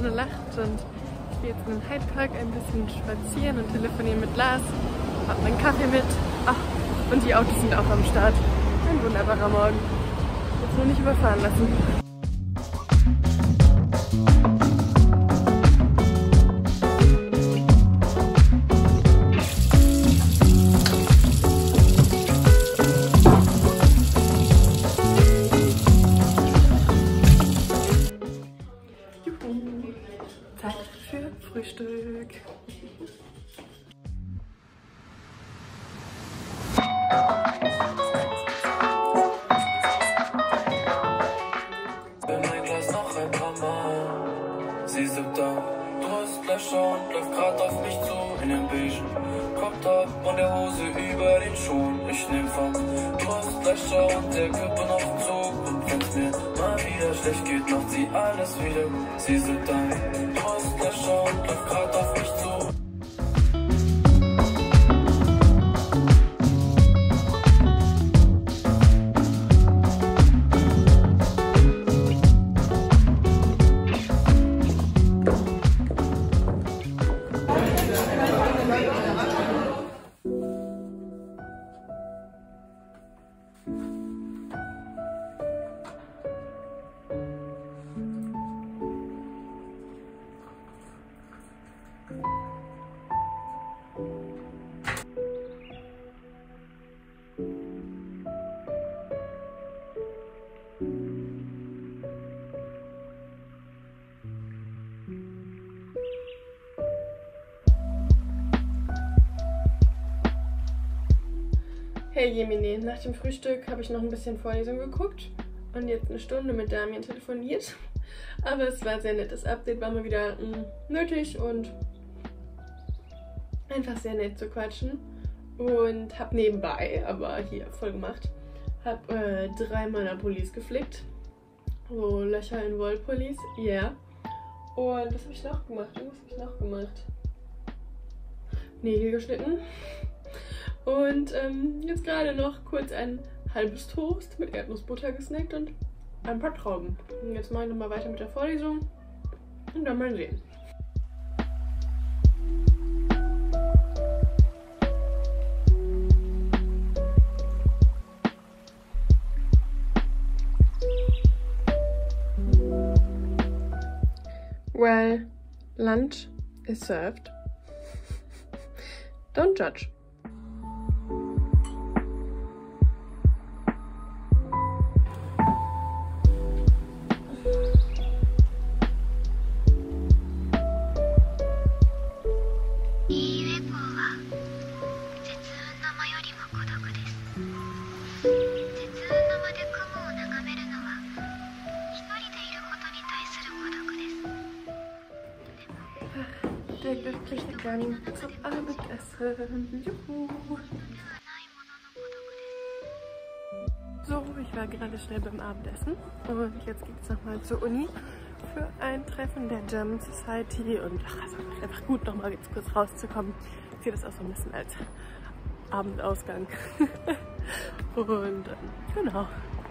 Sonne lacht und ich gehe jetzt in den Hyde Park ein bisschen spazieren und telefonieren mit Lars. Hab meinen Kaffee mit. Ach, und die Autos sind auch am Start. Ein wunderbarer Morgen. Jetzt nur nicht überfahren lassen. Zeit für Frühstück. Mein Glas noch ein paar Mal. Sie sitzt da, Durstlöscher und läuft grad auf mich zu. In den beigen Crop-Top und der Hose über den Schuhen. Ich nehm vom Durstlöscher und der Kippe noch einen Zug. Und wenn's mir mal wieder schlecht geht, macht sie alles wieder gut. Sie sitzt da, Durstlöscher und läuft grad auf mich zu. Hey Jemine, nach dem Frühstück habe ich noch ein bisschen Vorlesung geguckt und jetzt eine Stunde mit Damian telefoniert. Aber es war sehr nett. Das Update war mal wieder nötig und einfach sehr nett zu quatschen. Und habe nebenbei, aber hier voll gemacht, habe 3 meiner Pullis geflickt. So Löcher in Wollpullis, yeah. Und was habe ich noch gemacht? Irgendwas habe ich noch gemacht. Nägel geschnitten. Und jetzt gerade noch kurz ein halbes Toast mit Erdnussbutter gesnackt und ein paar Trauben. Und jetzt mache ich nochmal weiter mit der Vorlesung und dann mal sehen. Well, lunch is served. Don't judge. Der glückliche Gang zum Abendessen. Juhu. So, ich war gerade schnell beim Abendessen und jetzt geht es nochmal zur Uni für ein Treffen der German Society und also einfach gut nochmal jetzt kurz rauszukommen. Ich sehe das auch so ein bisschen als Abendausgang. Und genau.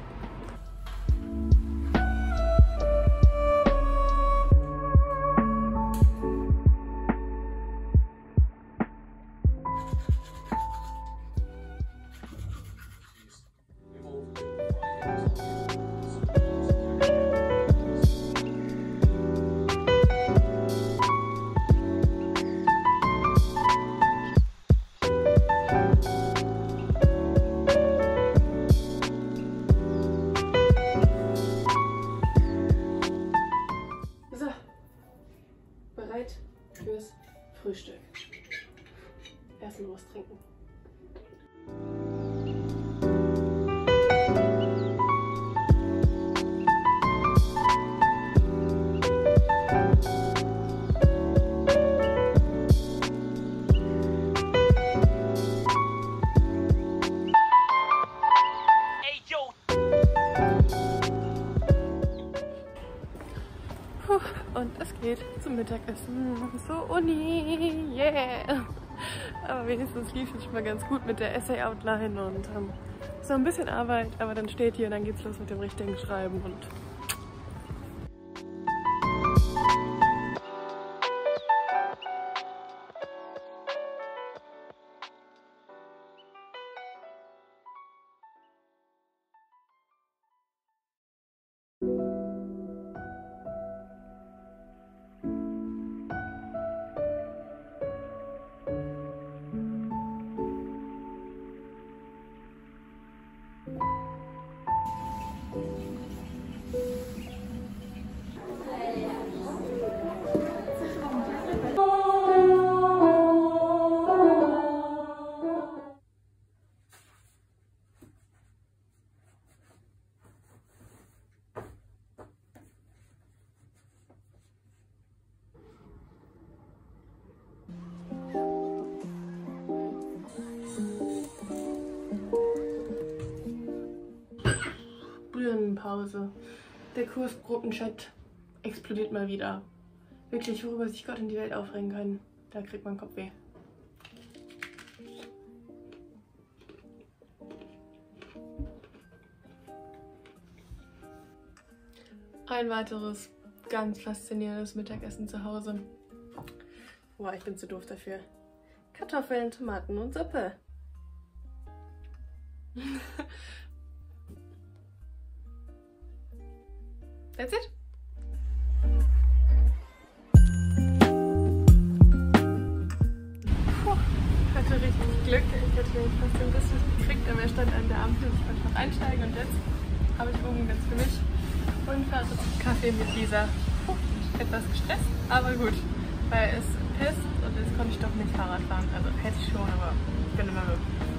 Bereit fürs Frühstück. Erst mal was trinken. Und es geht zum Mittagessen zur Uni, yeah! Aber wenigstens lief es schon mal ganz gut mit der Essay-Outline und so ein bisschen Arbeit, aber dann steht hier und dann geht's los mit dem richtigen Schreiben und frühen Pause. Der Kursgruppenchat explodiert mal wieder. Wirklich, worüber sich Gott in die Welt aufregen kann. Da kriegt man Kopfweh. Ein weiteres ganz faszinierendes Mittagessen zu Hause. Boah, ich bin zu doof dafür. Kartoffeln, Tomaten und Suppe. That's it. Puh, hatte richtig Glück. Ich hätte nämlich fast den Biss gekriegt, aber er stand an der Ampel und ich konnte noch einsteigen und jetzt habe ich oben ganz für mich und fahre Kaffee mit Lisa. Puh, etwas gestresst, aber gut, weil es pisst und jetzt konnte ich doch nicht Fahrrad fahren. Also hätte ich schon, aber ich bin immer